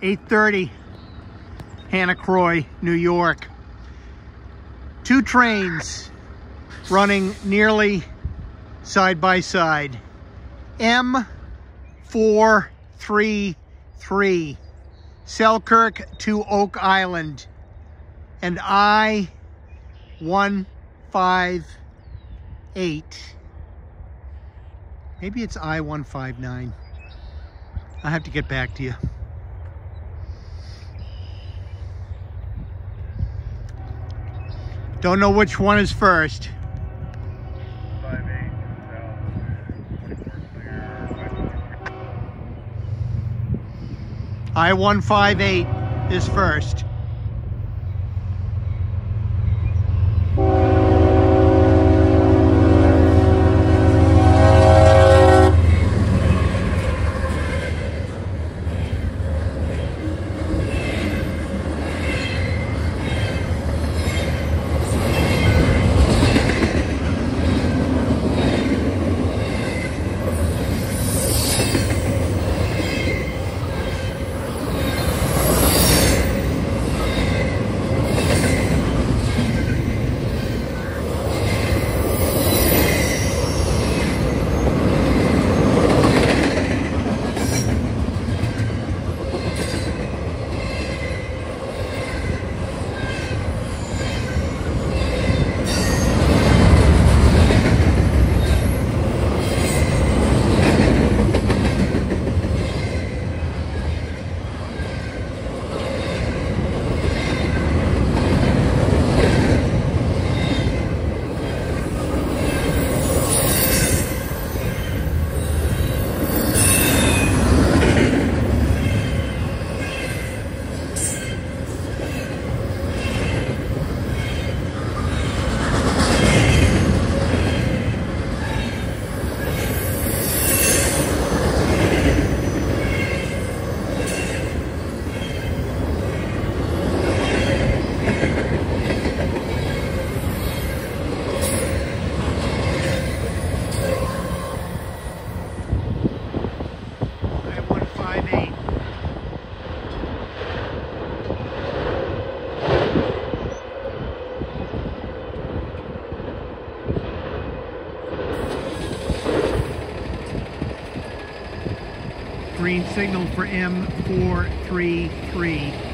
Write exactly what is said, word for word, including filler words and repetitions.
eight thirty, Hannah Croy, New York. Two trains running nearly side by side. M four three three, Selkirk to Oak Island, and I one five eight. Maybe it's I one five nine. I'll have to get back to you. Don't know which one is first. I one five eight is first. Green signal for M four three three.